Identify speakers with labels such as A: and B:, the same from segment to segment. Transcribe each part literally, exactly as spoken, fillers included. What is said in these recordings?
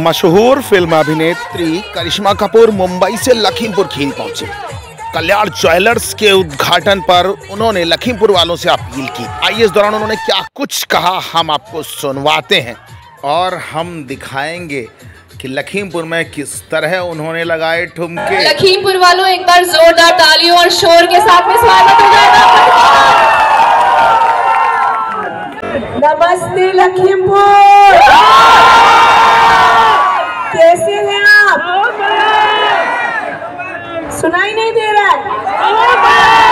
A: मशहूर फिल्म अभिनेत्री करिश्मा कपूर मुंबई से लखीमपुर खीरी पहुंचे। कल्याण ज्वेलर्स के उद्घाटन पर उन्होंने लखीमपुर वालों से अपील की। आइए इस दौरान उन्होंने क्या कुछ कहा हम आपको सुनवाते हैं और हम दिखाएंगे कि लखीमपुर में किस तरह उन्होंने लगाए ठुमके।
B: लखीमपुर वालों एक बार जोरदार तालियों और शोर के साथ में स्वागत हो जाएगा।
C: नमस्ते लखीमपुर, कैसे हैं आप? सुनाई नहीं दे रहा है?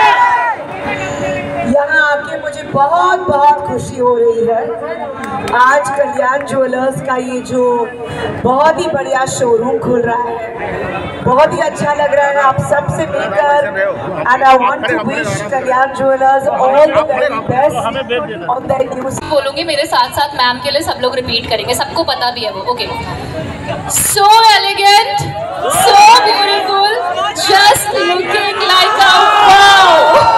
C: यहाँ आके मुझे बहुत बहुत खुशी हो रही है। आज कल्याण ज्वेलर्स का ये जो बहुत ही बढ़िया शोरूम खुल रहा है, बहुत ही अच्छा लग रहा है आप सबसे मिलकर। And I want to wish Kalyan Jewellers all the very best on the new.
B: बोलूंगी मेरे साथ साथ मैम के लिए सब लोग रिपीट करेंगे, सबको पता भी है वो। Okay, so elegant, so beautiful, just looking like a wow.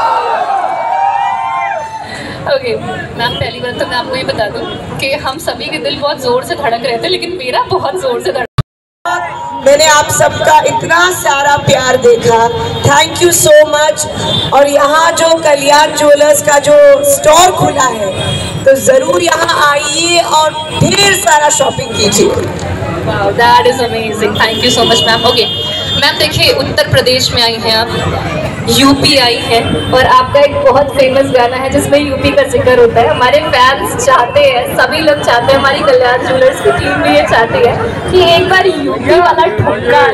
B: Okay ma'am, पहली बात तो मैं आपको ये बता दूं कि हम सभी के दिल बहुत जोर से धड़क रहे थे, लेकिन मेरा बहुत जोर से धड़क।
C: मैंने आप सबका इतना सारा प्यार देखा, थैंक यू सो मच। और यहाँ जो कल्याण ज्वेलर्स का जो स्टोर खुला है, तो जरूर यहाँ आइए और ढेर सारा शॉपिंग कीजिए।
B: Wow, that is amazing. Thank you so much ma'am. Okay ma'am, देखिए उत्तर प्रदेश में आई हैं आप, यूपी आई है, और आपका एक बहुत फेमस गाना है जिसमें यूपी का जिक्र होता है। हमारे फैंस चाहते हैं, सभी लोग चाहते हैं, हमारी कल्याण ज्वेलर्स की टीम भी ये चाहती है कि एक बार यूपी वाला ठुमका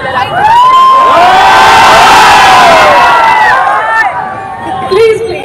B: प्लीज प्लीज।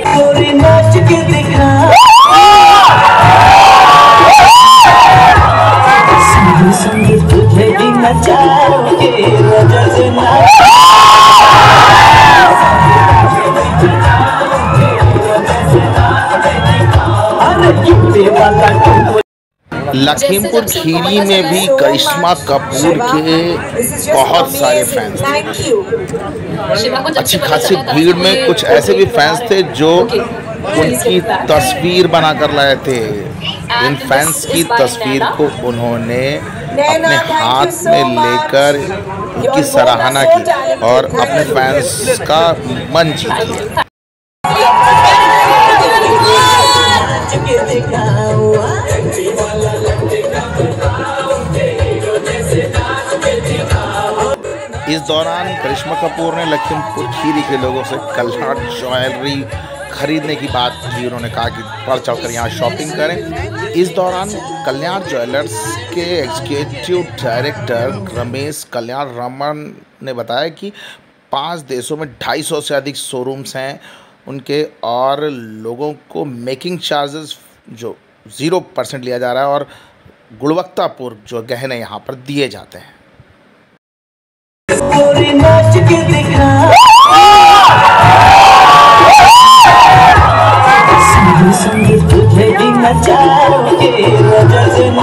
A: लखीमपुर खीरी में भी करिश्मा कपूर के बहुत सारे फैंस थे। अच्छी खासी भीड़ में कुछ ऐसे भी फैंस थे जो उनकी तस्वीर बनाकर लाए थे। इन फैंस की तस्वीर को उन्होंने अपने हाथ में लेकर उनकी सराहना की और अपने फैंस का मन जीत लिया। इस दौरान करिश्मा कपूर ने लखीमपुर खीरी के लोगों से कल्याण ज्वेलरी खरीदने की बात की। उन्होंने कहा कि बढ़ चढ़ कर यहाँ शॉपिंग करें। इस दौरान कल्याण ज्वेलर्स के एग्जीक्यूटिव डायरेक्टर रमेश कल्याण रमन ने बताया कि पांच देशों में ढाई सौ से अधिक शोरूम्स हैं उनके, और लोगों को मेकिंग चार्जेस जो ज़ीरो परसेंट लिया जा रहा है और गुणवत्तापूर्ण जो गहने यहाँ पर दिए जाते हैं।
D: संग तुझे भी नचा के